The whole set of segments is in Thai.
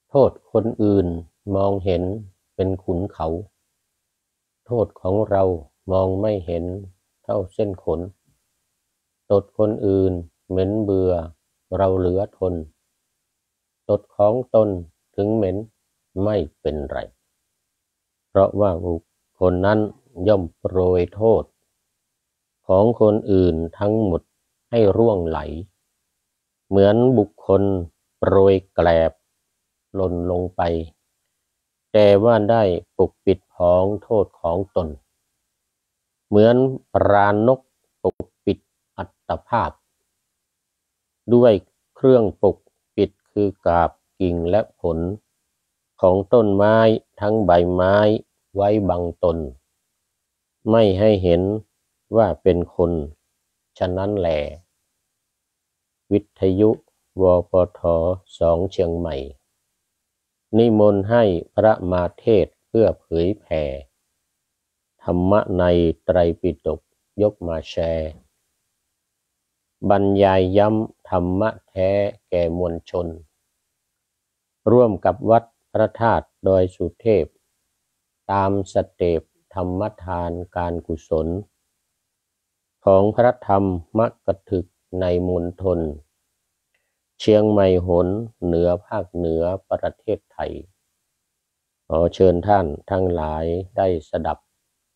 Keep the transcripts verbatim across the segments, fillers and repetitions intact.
โทษคนอื่นมองเห็นเป็นขุนเขาโทษของเรามองไม่เห็นเท่าเส้นขนตดคนอื่นเหม็นเบื่อเราเหลือทนตดของตนถึงเหม็นไม่เป็นไรเพราะว่าบุคคลนั้นย่อมโปรยโทษของคนอื่นทั้งหมดให้ร่วงไหลเหมือนบุคคลโปรยแกลบหล่นลงไปแต่ว่าได้ปกปิดพ้องโทษของตนเหมือนปราณนกปกปิดอัตภาพด้วยเครื่องปกปิดคือกาบกิ่งและผลของต้นไม้ทั้งใบไม้ไว้บังตนไม่ให้เห็นว่าเป็นคนฉะนั้นแหลวิทยุวปทสองเชียงใหม่นิมนต์ให้พระมาเทศน์เพื่อเผยแผ่ธรรมะในไตรปิฎกยกมาแชร์บรรยายย้ำธรรมะแท้แก่มวลชนร่วมกับวัดพระธาตุดอยสุเทพตามสเต็ปธรรมทานการกุศลของพระธรรมกถึกในมณฑลเชียงใหม่หนเหนือภาคเหนือประเทศไทยขอเชิญท่านทั้งหลายได้สดับ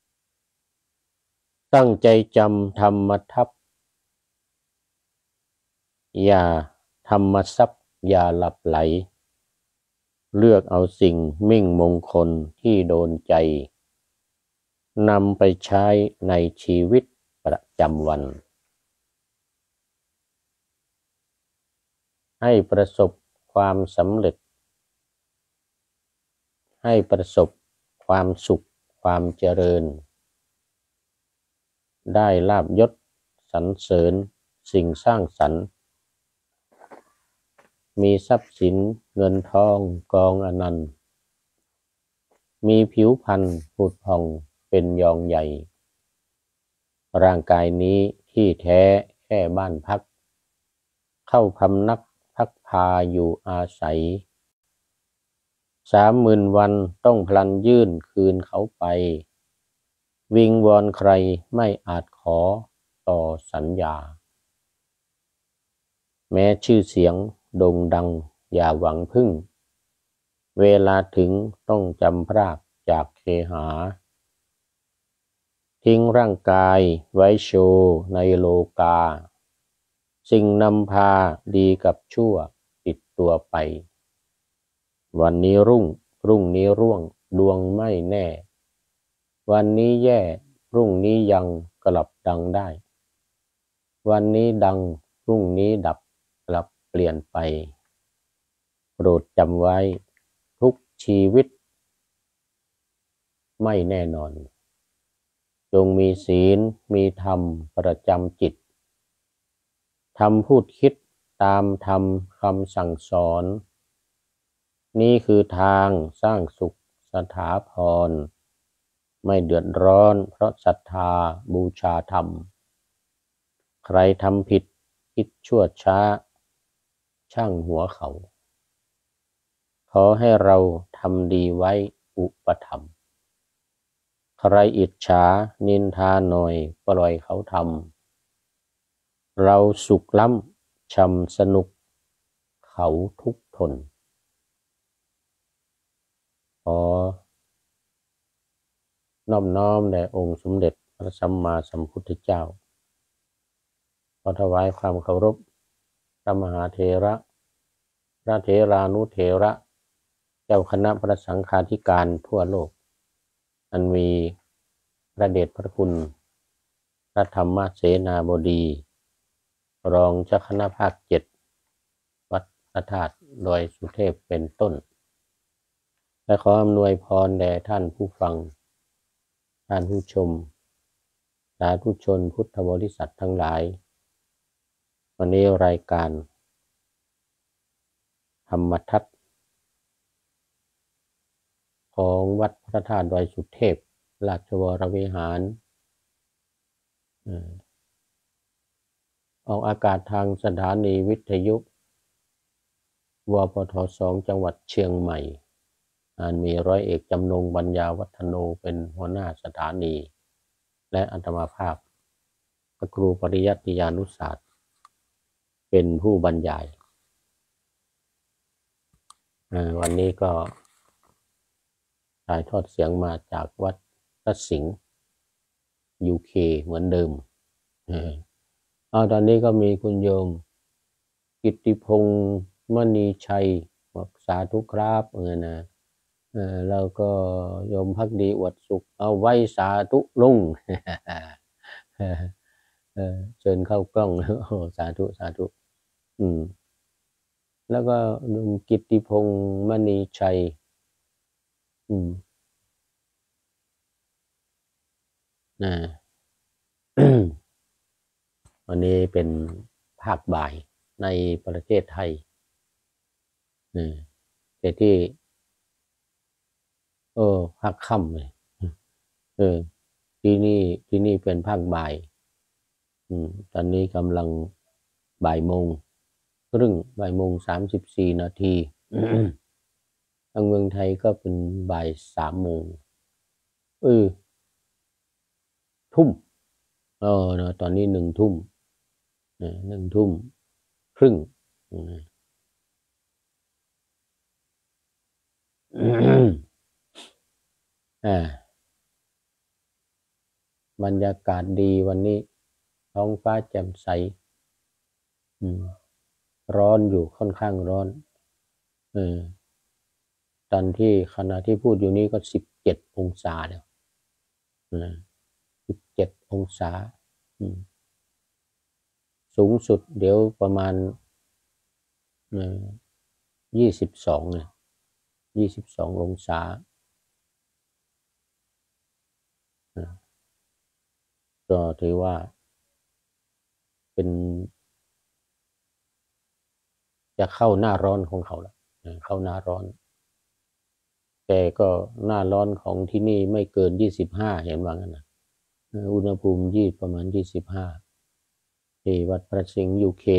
ตั้งใจจำธรรมทัพอย่าธรรมทรัพย์อย่าหลับไหลเลือกเอาสิ่งมิ่งมงคลที่โดนใจนำไปใช้ในชีวิตประจำวันให้ประสบความสำเร็จให้ประสบความสุขความเจริญได้ลาภยศสรรเสริญสิ่งสร้างสรรค์มีทรัพย์สินเงินทองกองอนันต์มีผิวพรรณผุดผ่องเป็นยองใหญ่ร่างกายนี้ที่แท้แค่บ้านพักเข้าพำนักพักพาอยู่อาศัยสามหมื่นวันต้องพลันยื่นคืนเขาไปวิงวอนใครไม่อาจขอต่อสัญญาแม้ชื่อเสียงโด่งดังอย่าหวังพึ่งเวลาถึงต้องจำพรากจากเคหาทิ้งร่างกายไว้โชว์ในโลกาสิ่งนำพาดีกับชั่วติดตัวไปวันนี้รุ่งรุ่งนี้ร่วงดวงไม่แน่วันนี้แย่รุ่งนี้ยังกลับดังได้วันนี้ดังพรุ่งนี้ดับกลับเปลี่ยนไปโปรดจำไว้ทุกชีวิตไม่แน่นอนจงมีศีลมีธรรมประจำจิตทำพูดคิดตามธรรมคำสั่งสอนนี่คือทางสร้างสุขสถาพรไม่เดือดร้อนเพราะศรัทธาบูชาธรรมใครทำผิดคิดชั่วช้าช่างหัวเขาขอให้เราทำดีไว้อุปถัมภ์ใครอิจฉานินทาหน่อยปล่อยเขาทำเราสุขล้ำช่ำสนุกเขาทุกข์ทนขอนอบน้อมแด่องค์สมเด็จพระสัมมาสัมพุทธเจ้าขอถวายความเคารพพระมหาเถระพระเถรานุเถระเจ้าคณะพระสังฆาธิการทั่วโลกอันมีพระเดชพระคุณพระธรรมเสนาบดีรองเจ้าคณะภาคเจ็ดวัดพระธาตุดอยสุเทพเป็นต้นและขออำนวยพรแด่ท่านผู้ฟังท่านผู้ชมสาธุชนพุทธบริษัททั้งหลายวันนี้รายการธรรมทัศน์ของวัดพระธาตุดอยสุเทพราชวรวิหารออกอากาศทางสถานีวิทยุวปทสองจังหวัดเชียงใหม่มีร้อยเอกจำนงปัญญาวัฒโนเป็นหัวหน้าสถานีและอาตมาภาพพระครูปริยัติยานุศาสตร์เป็นผู้บรรยายวันนี้ก็ถ่ายทอดเสียงมาจากวัดพระสิงห์ยูเคเหมือนเดิมเอาตอนนี้ก็มีคุณโยมกิตติพงษ์มณีชัยบอกสาธุครับเออนะเออแล้วก็โยมพักดีอวดสุขเอาไว้สาธุลุงเออเชิญเข้ากล้องโอ้สาธุสาธุอืมแล้วก็โยมกิตติพงษ์มณีชัยอืมนะวันนี้เป็นภาคบ่ายในประเทศไทยแต่ที่เออภาคค่ำเลยเออที่นี่ที่นี่เป็นภาคบ่ายอืมตอนนี้กำลังบ่ายโมงครึ่งบ่ายโมงสามสิบสี่นาทีทางเมืองไทยก็เป็นบ่ายสามโมงเออทุ่มเออนะตอนนี้หนึ่งทุ่มหนึ่งทุ่มครึ่งอ่าบรรยากาศดีวันนี้ท้องฟ้าแจ่มใสอืมร้อนอยู่ค่อนข้างร้อนเออตอนที่ขณะที่พูดอยู่นี้ก็สิบเจ็ดองศาแล้วสิบเจ็ดองศาสูงสุดเดี๋ยวประมาณยี่สิบสองเนี่ยยี่สิบสององศาก็ถือว่าเป็นจะเข้าหน้าร้อนของเขาแล้วเข้าหน้าร้อนแต่ก็หน้าร้อนของที่นี่ไม่เกินยี่สิบห้าเห็นว่างั้นนะอุณหภูมิยี่ประมาณยี่สิบห้าที่วัดพระสิงห์ยูเค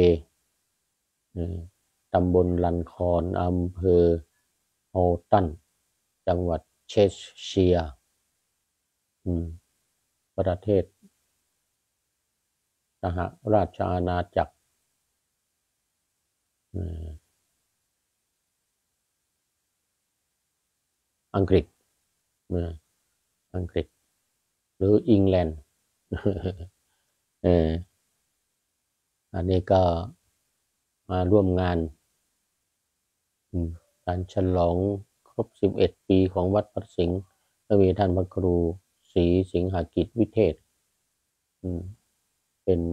ตำบลลันคอนอำเภอโฮตันจังหวัดเชสเชียร์ประเทศสหราชอาณาจักรอังกฤษอังกฤษหรืออังกฤษเอออันนี้ก็มาร่วมงานการฉลองครบสิบเอ็ดปีของวัดพระสิงห์ก็มีท่านพระครูศรีสิงหกิจวิเทศเป็น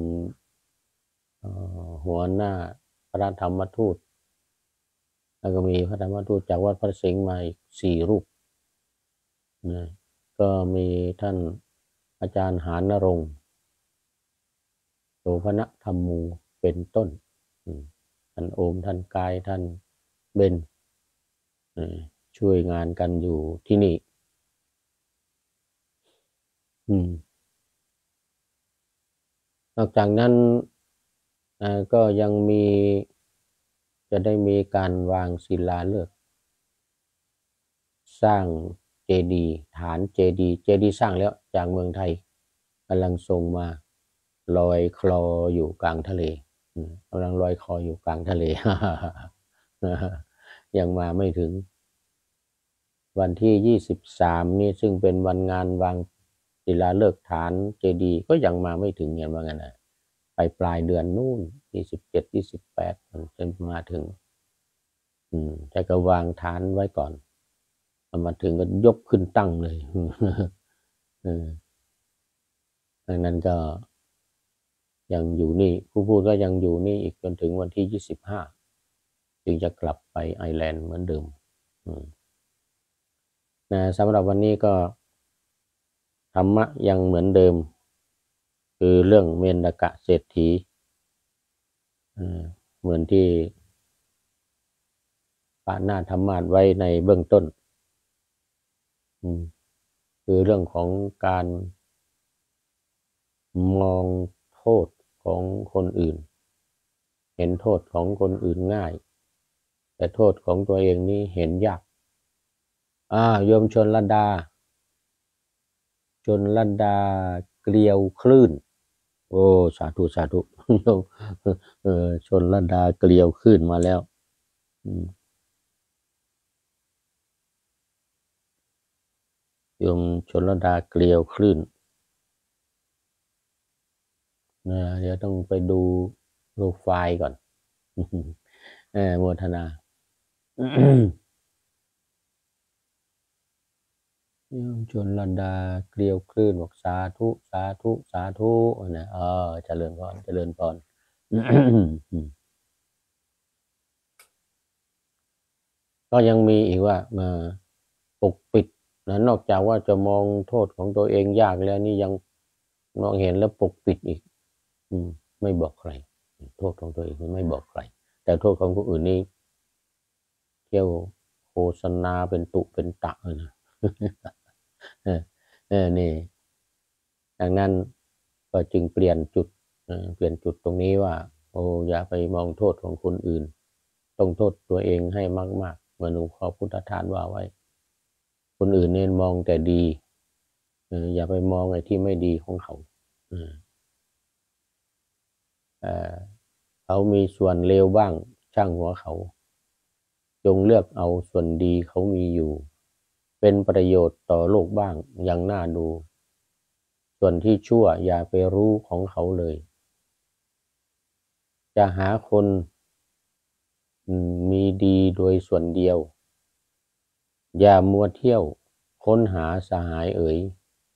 หัวหน้าพระธรรมทูตแล้วก็มีพระธรรมทูตจากวัดพระสิงห์มาอีกสี่รูปนะก็มีท่านอาจารย์หานรงค์โสภณธรรมูเป็นต้นท่านโอมท่านกายท่านเบนช่วยงานกันอยู่ที่นี่นอกจากนั้นก็ยังมีจะได้มีการวางศิลาฤกษ์สร้างเจดีย์ฐานเจดีย์เจดีย์สร้างแล้วจากเมืองไทยกำลังส่งมาลอยคลออยู่กลางทะเลกำลังลอยคลออยู่กลางทะเลยังมาไม่ถึงวันที่ยี่สิบสามนี่ซึ่งเป็นวันงานวางศิลาฤกษ์ฐานเจดีย์ก็ยังมาไม่ถึงอย่างว่างั้นนะไปปลายเดือนนู่นยี่สิบเจ็ดยี่สิบแปดมันจะมาถึงอืมแต่ก็วางฐานไว้ก่อนมาถึงก็ยกขึ้นตั้งเลยดังนั้นก็ยังอยู่นี่ผู้พูดก็ยังอยู่นี่อีกจนถึงวันที่ยี่สิบห้าจึงจะกลับไปไอร์แลนด์เหมือนเดิมนะสำหรับวันนี้ก็ธรรมะยังเหมือนเดิมคือเรื่องเมนกะเศรษฐีเหมือนที่ปาหน้าธรรมาสไว้ในเบื้องต้นคือเรื่องของการมองโทษของคนอื่นเห็นโทษของคนอื่นง่ายแต่โทษของตัวเองนี่เห็นยากอ่าโยมชนลดาชนลดาเกลียวคลื่นโอ้สาธุสาธุโยมเออชนลดาเกลียวคลื่นมาแล้วโยมชนลดาเกลียวคลื่นนะเดี๋ยวต้องไปดูโปรไฟล์ก่อนเออโมทนาโยมชนลดาเกลียวคลื่นบอกสาธุสาธุสาธุนะเออเจริญพรเจริญพรก็ยังมีอีกว่ามาปกปิดนะนอกจากว่าจะมองโทษของตัวเองยากแล้วนี่ยังมองเห็นแล้วปกปิดอีก อืมไม่บอกใครโทษของตัวเองไม่บอกใครแต่โทษของคนอื่นนี่เที่ยวโฆษณาเป็นตุเป็นตะเลยนะเออเออนี่ดังนั้นก็จึงเปลี่ยนจุดเปลี่ยนจุดตรงนี้ว่าโอ้อย่าไปมองโทษของคนอื่นต้องโทษตัวเองให้มากๆเหมือนหลวงพ่อพุทธทาสว่าไว้คนอื่นเนี่ยมองแต่ดีอย่าไปมองไอ้ที่ไม่ดีของเขาเขามีส่วนเลวบ้างช่างหัวเขาจงเลือกเอาส่วนดีเขามีอยู่เป็นประโยชน์ต่อโลกบ้างยังน่าดูส่วนที่ชั่วอย่าไปรู้ของเขาเลยจะหาคนมีดีโดยส่วนเดียวอย่ามัวเที่ยวค้นหาสหายเอ๋ย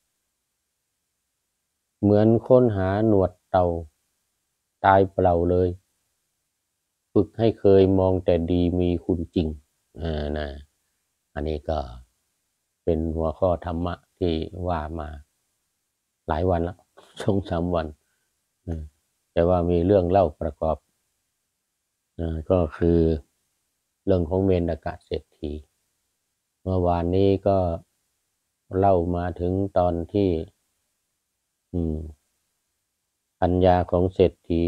เหมือนค้นหาหนวดเต่าตายเปล่าเลยฝึกให้เคยมองแต่ดีมีคุณจริงอ่านะอันนี้ก็เป็นหัวข้อธรรมะที่ว่ามาหลายวันแล้วสองสามวันแต่ว่ามีเรื่องเล่าประกอบก็คือเรื่องของเมนากะเศรษฐีเมื่อวานนี้ก็เล่ามาถึงตอนที่ปัญญาของเศรษฐี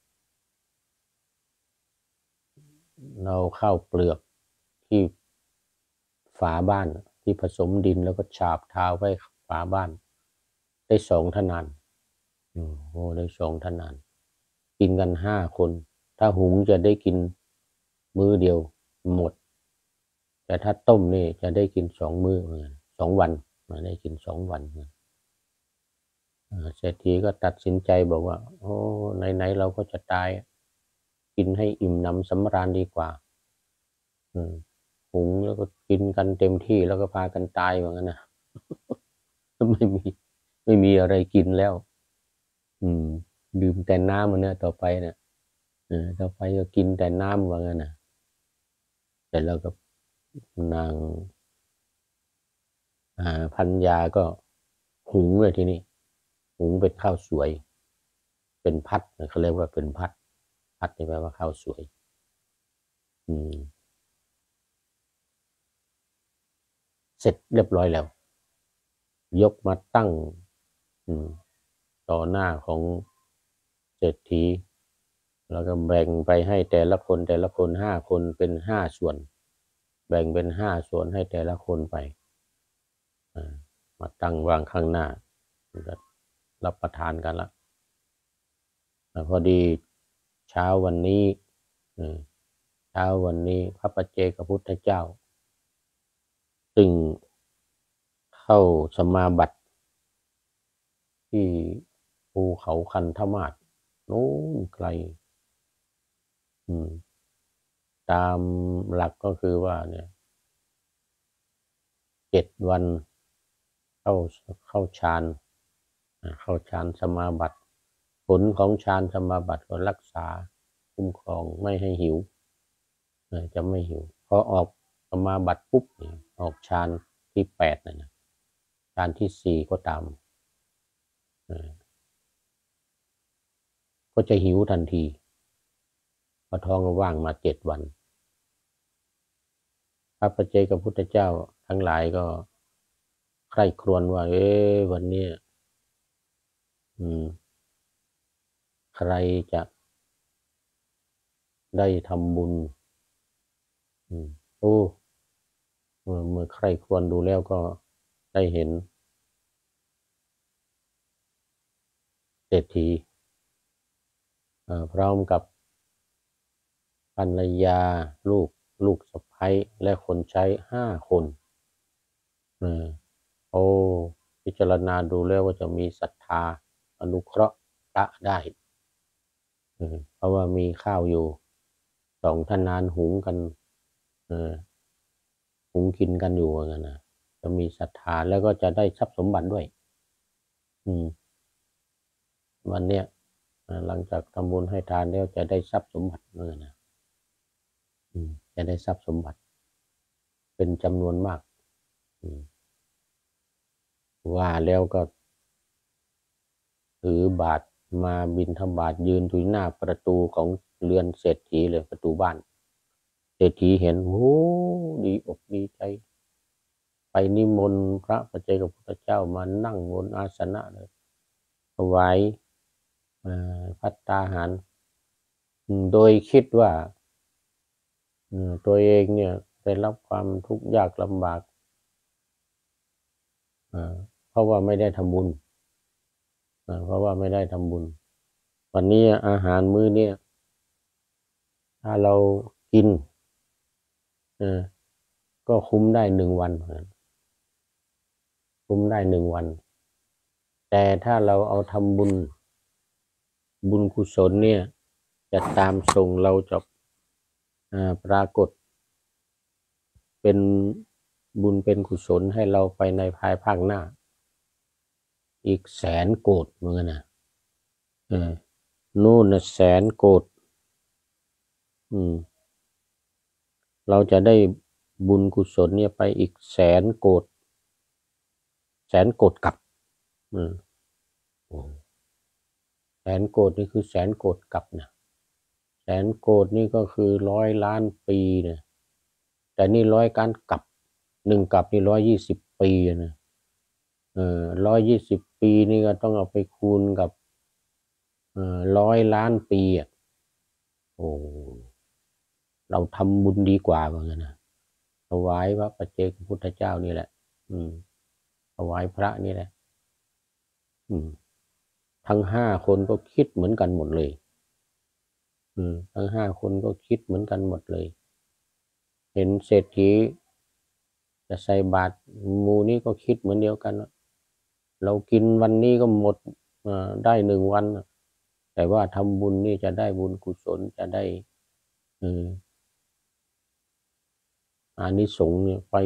เราเข้าเปลือกที่ฝาบ้านที่ผสมดินแล้วก็ฉาบเท้าไว้ฝาบ้านได้สองทนานโอ้ได้สองทนานกินกันห้าคนถ้าหุงจะได้กินมื้อเดียวหมดแต่ถ้าต้มนี่จะได้กินสองมื้อสองวันมาได้กินสองวันเศรษฐีก็ตัดสินใจบอกว่าโอ้ไหนๆเราก็จะตายกินให้อิ่มหนำสำราญดีกว่าหุงแล้วก็กินกันเต็มที่แล้วก็พากันตายเหมือนกันนะไม่มีไม่มีอะไรกินแล้วอืมดื่มแต่น้ำมันเนี่ยต่อไปเนี่ยต่อไปก็กินแต่น้ำว่างั้นนะแต่แล้วก็นางพัญญาก็หุงเลยทีนี้หุงเป็นข้าวสวยเป็นพัดเขาเรียกว่าเป็นพัดพัดนี่แปลว่าข้าวสวยอืมเสร็จเรียบร้อยแล้วยกมาตั้งต่อหน้าของเศรษฐีแล้วก็แบ่งไปให้แต่ละคนแต่ละคนห้าคนเป็นห้าส่วนแบ่งเป็นห้าส่วนให้แต่ละคนไปมาตั้งวางข้างหน้ารับประทานกันละพอดีเช้าวันนี้เช้าวันนี้พระปัจเจกพุทธเจ้าซึ่งเข้าสมาบัติที่ภูเขาคันธมาศโน้นไกลตามหลักก็คือว่าเนี่ยเจ็ดวันเข้าเข้าฌานเข้าฌานสมาบัติผลของฌานสมาบัติก็รักษาคุ้มครองไม่ให้หิวจะไม่หิวพอออกสมาบัติปุ๊บออกฌานที่แปดนะฌานที่สี่ก็ตามก็จะหิวทันทีพอท้องก็ว่างมาเจ็ดวันพระปัจเจกพุทธเจ้าทั้งหลายก็ใคร่ครวญว่าเอ๊ะวันนี้อืมใครจะได้ทำบุญอืมโอ้เมื่อเมื่อใครควรดูแล้วก็ได้เห็นเศรษฐีเอ่อพร้อมกับภรรยาลูกลูกสะใภ้และคนใช้ห้าคนเออโอ้พิจารณาดูแล้วว่าจะมีศรัทธาอนุเคราะห์พระได้เออเพราะว่ามีข้าวอยู่สองทนานหุงกันเออหุงกินกันอยู่กันนะจะมีศรัทธาแล้วก็จะได้ทรัพย์สมบัติด้วยอืมวันเนี้ยเอ่อหลังจากทำบุญให้ทานแล้วจะได้ทรัพย์สมบัติเออนะอืมจะได้ทรัพย์สมบัติเป็นจำนวนมากอืมว่าแล้วก็ ถือบาตรมาบิณฑบาตยืนอยู่หน้าประตูของเรือนเศรษฐีเลยประตูบ้านเศรษฐีเห็นโอ้ดีอกดีใจไปนิมนต์พระปัจเจกพุทธเจ้ามานั่งบนอาสนะเลยถวายภัตตาหารโดยคิดว่าตัวเองเนี่ยได้รับความทุกข์ยากลำบากเพราะว่าไม่ได้ทำบุญเพราะว่าไม่ได้ทำบุญวันนี้อาหารมื้อเนี่ยถ้าเรากินเออก็คุ้มได้หนึ่งวันคุ้มได้หนึ่งวันแต่ถ้าเราเอาทำบุญบุญกุศลเนี่ยจะตามส่งเราจะปรากฏเป็นบุญเป็นกุศลให้เราไปในภายภาคหน้าอีกแสนโกฏเหมือนกันนะเออนู่นนะแสนโกฏอืมเราจะได้บุญกุศลเนี่ยไปอีกแสนโกฏแสนโกฏกลับอืมแสนโกฏนี่คือแสนโกฏกลับนะแสนโกฏนี่ก็คือร้อยล้านปีเนี่ยแต่นี่ร้อยการกลับหนึ่งกลับนี่ร้อยยี่สิบปีนะเออร้อยยี่สิบปีนี่ก็ต้องเอาไปคูณกับเออร้อยล้านปีอ่ะโอ้เราทำบุญดีกว่าเหมือนกันนะถวายพระปัจเจกพุทธเจ้านี่แหละอืมถวายพระนี่แหละอืมทั้งห้าคนก็คิดเหมือนกันหมดเลยอืมทั้งห้าคนก็คิดเหมือนกันหมดเลยเห็นเศรษฐีจะใส่บาตรหมู่นี้ก็คิดเหมือนเดียวกันเรากินวันนี้ก็หมดได้หนึ่งวันแต่ว่าทำบุญนี่จะได้บุญกุศลจะได้เอออานิสงส์เนี่ยไป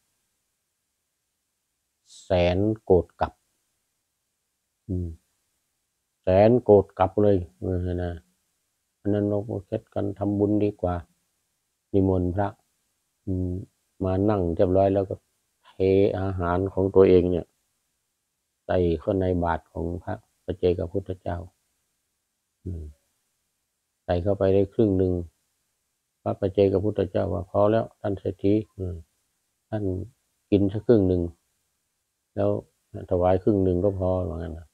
แสนโกฏกลับอืมแสนโกฏกลับเลยเออนะอันนั้นเราก็เช็ดกันทำบุญดีกว่านิมนต์พระอืมมานั่งเรียบร้อยแล้วก็เทอาหารของตัวเองเนี่ยใส่เข้าในบาตรของพระปัจเจกพุทธเจ้าอืมใส่เข้าไปได้ครึ่งหนึ่งพระปัจเจกพุทธเจ้าว่าพอแล้วท่านเศรษฐีอืมท่านกินสักครึ่งหนึ่งแล้วถวายครึ่งหนึ่งก็พอเหมือนกันนะ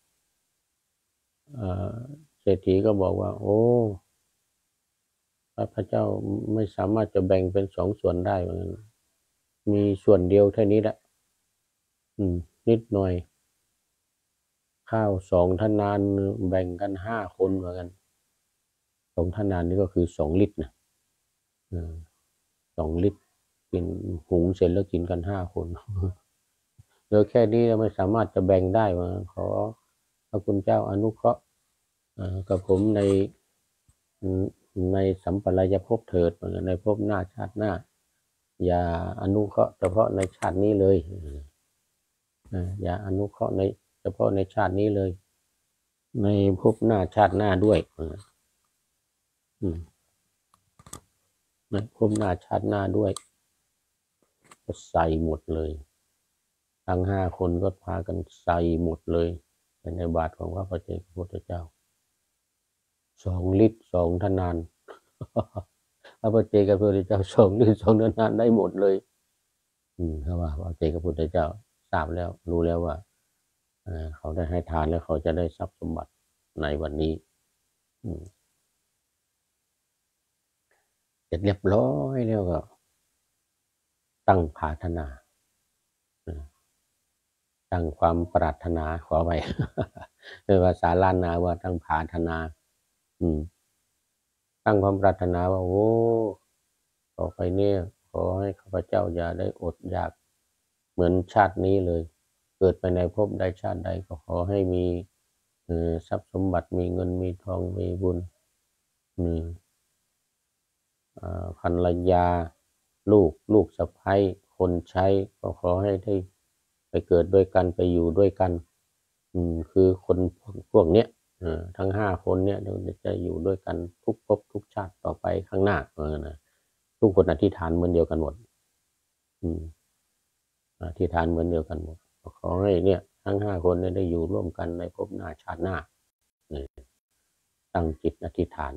เศรษฐีก็บอกว่าโอ้พระพเจ้าไม่สามารถจะแบ่งเป็นสองส่วนได้เหมือนกันมีส่วนเดียวแค่นี้แหละอืมนิดหน่อยข้าวสองทนานแบ่งกันห้าคนเหมือนกันสองทนานนี่ก็คือสองลิตรนะสองลิตรกินหุงเสร็จแล้วกินกันห้าคนเหลือแค่นี้เราไม่สามารถจะแบ่งได้มาขอพระคุณเจ้าอนุเคราะห์กับผมในในสัมปรายภพเถิดในภพหน้าชาติหน้าอย่าอนุเคราะห์เฉพาะในชาตินี้เลยอย่าอนุเคราะห์ในเฉพาะในชาตินี้เลยในภพหน้าชาติหน้าด้วยในภพหน้าชาติหน้าด้วยก็ใส่หมดเลยทั้งห้าคนก็พากันใส่หมดเลยในบาตรของพระปัจเจกพุทธเจ้าสองลิตรสองทนานพระปัจเจกพุทธเจ้าสองลิตรสองทนานได้หมดเลยอืมเพราะว่าพระปัจเจกพุทธเจ้าทราบแล้วรู้แล้วว่าเขาได้ให้ทานแล้วเขาจะได้ทรัพย์สมบัติในวันนี้เสร็จเรียบร้อยแล้วก็ตั้งปรารถนาตั้งความปรารถนาขอไป เป็นภาษาล้านนาว่าตั้งปรารถนาอืมตั้งความปรารถนาว่าโอ้ต่อไปเนี่ยขอให้ข้าพเจ้าอย่าได้อดอยากเหมือนชาตินี้เลยเกิดไปในภพใดชาติใดก็ขอให้มีทรัพย์สมบัติมีเงินมีทองมีบุญมีภรรยาลูกลูกสะใภ้คนใช้ก็ขอให้ได้ไปเกิดด้วยกันไปอยู่ด้วยกันอืมคือคนพวกเนี้ยทั้งห้าคนเนี้ยเดี๋ยวจะอยู่ด้วยกันทุกภพทุกชาติต่อไปข้างหน้าเออนะทุกคนอธิษฐานเหมือนเดียวกันหมดอืมอธิษฐานเหมือนเดียวกันหมดขอให้เนี่ยทั้งห้าคนเนี่ยได้อยู่ร่วมกันในภพหน้าชาติหน้าตั้งจิตอธิษฐาน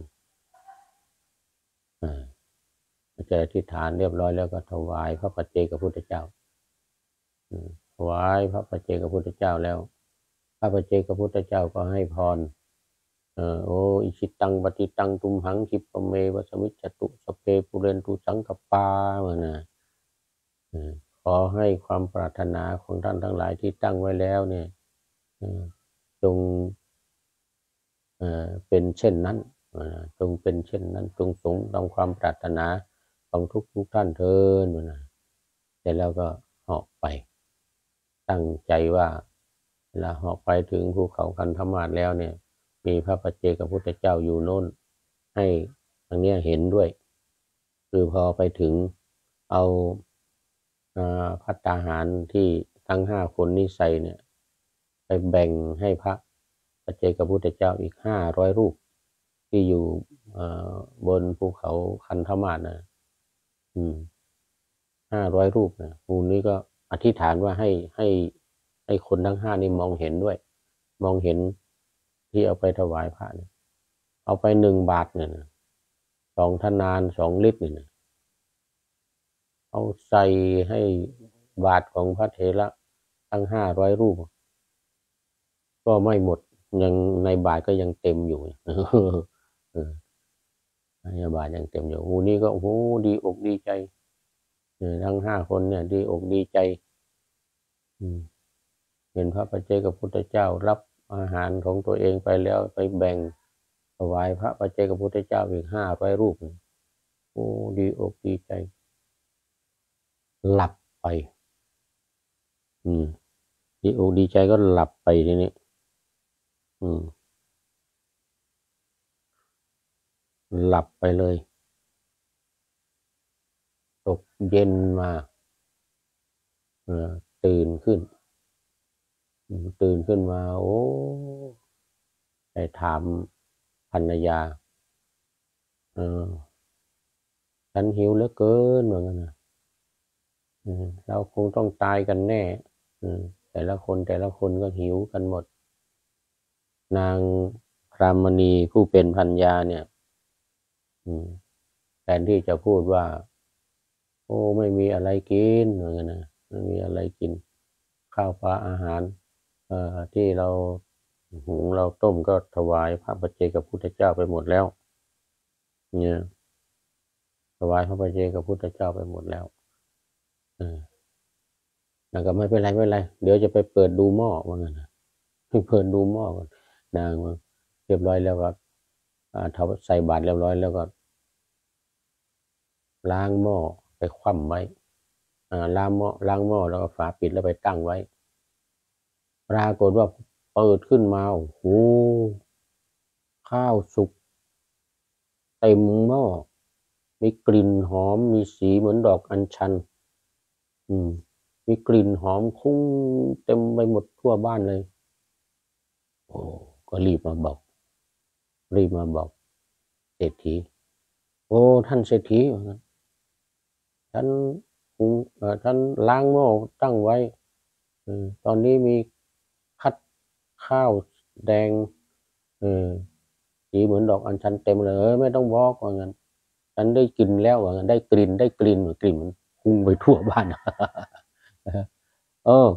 อ่าจะอธิษฐานเรียบร้อยแล้วก็ถวายพระปัจเจกพุทธเจ้าถวายพระปัจเจกพุทธเจ้าแล้วพระปัจเจกพุทธเจ้าก็ให้พรเออโออิชิตังปฏิตังตุมหังคิปเมวสมิจจตุสเพปุเรนตุสังกปาเหมือนนะขอให้ความปรารถนาของท่านทั้งหลายที่ตั้งไว้แล้วเนี่ยจงเป็นเช่นนั้นจงเป็นเช่นนั้นจงสมดังความปรารถนาของทุกทุกท่านเถิดนะแต่แล้วก็เหาะไปตั้งใจว่าเวลาเหาะไปถึงภูเขาคันธมาศแล้วเนี่ยมีพระปัจเจกพุทธเจ้าอยู่โน่นให้ทางนี้เห็นด้วยคือพอไปถึงเอาภัตตาหารที่ทั้งห้าคนนี้ใส่เนี่ยไปแบ่งให้พระปัจเจกพุทธเจ้าอีกห้าร้อยรูปที่อยู่บนภูเขาคันธมาศนะอืมห้าร้อยรูปนะภูนี้ก็อธิษฐานว่าให้ให้ให้คนทั้งห้านี่มองเห็นด้วยมองเห็นที่เอาไปถวายพระเนี่ยเอาไปหนึ่งบาทเนี่ยนะสองธนานสองลิตรเนี่ยเอาใส่ให้บาทของพระเถระทั้งห้าร้อยรูปก็ไม่หมดยังในบาทก็ยังเต็มอยู่ในบาทยังเต็มอยู่อูนี่ก็โอ้โหดีอกดีใจทั้งห้าคนเนี่ยดีอกดีใจเห็นพระปัจเจกพุทธเจ้ารับอาหารของตัวเองไปแล้วไปแบ่งถวายพระปัจเจกพุทธเจ้าอีกห้าร้อยรูปโอ้ดีอกดีใจหลับไปอืมดีอกดีใจก็หลับไปทีนี้อืมหลับไปเลยตกเย็นมาเออตื่นขึ้นตื่นขึ้นมาโอ้ไปถามภรรยาเออฉันหิวเหลือเกินเหมือนกันนะเราคงต้องตายกันแน่แต่ละคนแต่ละคนก็หิวกันหมดนางพรามณีผู้เป็นภรรยาเนี่ยแทนที่จะพูดว่าโอ้ไม่มีอะไรกินเหมือนกันนะไม่มีอะไรกินข้าวปลาอาหารเอ่อที่เราหุงเราต้มก็ถวายพระปัจเจกพุทธเจ้าไปหมดแล้วเนี่ยถวายพระปัจเจกพุทธเจ้าไปหมดแล้วเออแล้วก็ไม่เป็นไรไม่เป็นไรเดี๋ยวจะไปเปิดดูหม้อว่างั้นนะเปิดดูหม้อก่อนนางเรียบร้อยแล้วก็ทำใส่บาตรเรียบร้อยแล้วก็ล้างหม้อไปคว่ำไว้ล้างหม้อล้างหม้อแล้วก็ฝาปิดแล้วไปตั้งไว้ปรากฏว่าเปิดขึ้นมาโอ้โหข้าวสุกเต็มหม้อมีกลิ่นหอมมีสีเหมือนดอกอัญชันอืมมีกลิ่นหอมคุ้งเต็มไปหมดทั่วบ้านเลยโอ้ก็รีบมาบอกรีบมาบอกเศรษฐีโอ้ท่านเศรษฐีท่านท่านล้างหม้อตั้งไว้ตอนนี้มีคัดข้าวแดงสีเหมือนดอกอัญชันเต็มเลยไม่ต้องบอกว่างั้นฉันได้กินแล้วว่างั้นได้กลิ่นได้กลิ่นกลิ่นมันพุ่งไปทั่วบ้านเออ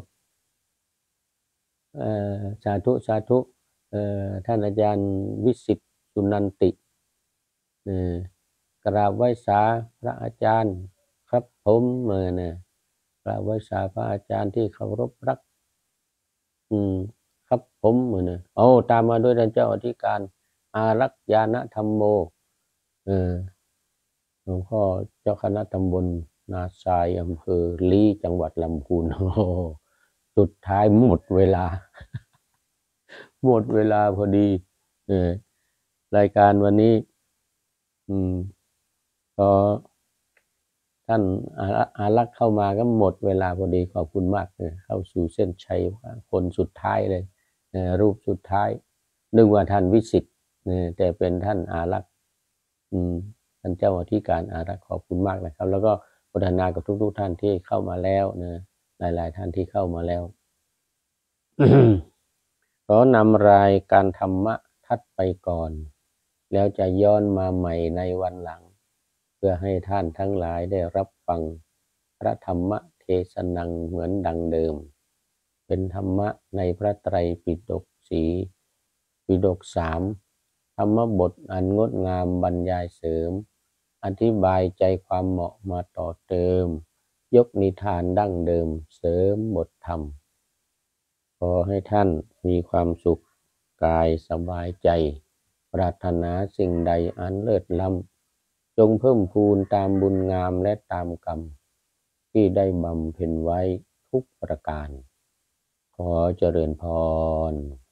สาธุสาธุท่านอาจารย์วิสิตสุนันติกราบไหว้สาพระอาจารย์ครับผมเมื่อนะกราบไหว้สาพระอาจารย์ที่เคารพรักอืมครับผมเมื่อนะโอ้ตามมาด้วยท่านเจ้าอธิการอารักษ์ญาณธรรมโมเออหลวงพ่อเจ้าคณะตำบลนาทรายอำเภอลีจังหวัดลำพูนโอ้โหสุดท้ายหมดเวลา หมดเวลาพอดีเออรายการวันนี้ อืมพอท่านอารัอารักษ์เข้ามาก็หมดเวลาพอดีขอบคุณมากเลยเข้าสู่เส้นชัยว่าคนสุดท้ายเลยเออรูปสุดท้ายนึกว่าท่านวิสิตเออแต่เป็นท่านอารักษ์อืมท่านเจ้าอธิการอารักษ์ขอบคุณมากนะครับ แล้วก็พัฒนากับทุกๆท่านที่เข้ามาแล้วนะหลายๆท่านที่เข้ามาแล้ว ขอนำรายการธรรมะทัดไปก่อน แล้วจะย้อนมาใหม่ในวันหลัง เพื่อให้ท่านทั้งหลายได้รับฟังพระธรรมเทศนังเหมือนดังเดิม เป็นธรรมะในพระไตรปิฎกสีปิฎกสามธรรมบทอันงดงามบรรยายเสริม อธิบายใจความเหมาะมาต่อเติม ยกนิทานดั้งเดิมเสริมบทธรรม ขอให้ท่านมีความสุขกายสบายใจปรารถนาสิ่งใดอันเลิศล้ำจงเพิ่มพูนตามบุญงามและตามกรรมที่ได้บำเพ็ญไว้ทุกประการขอเจริญพร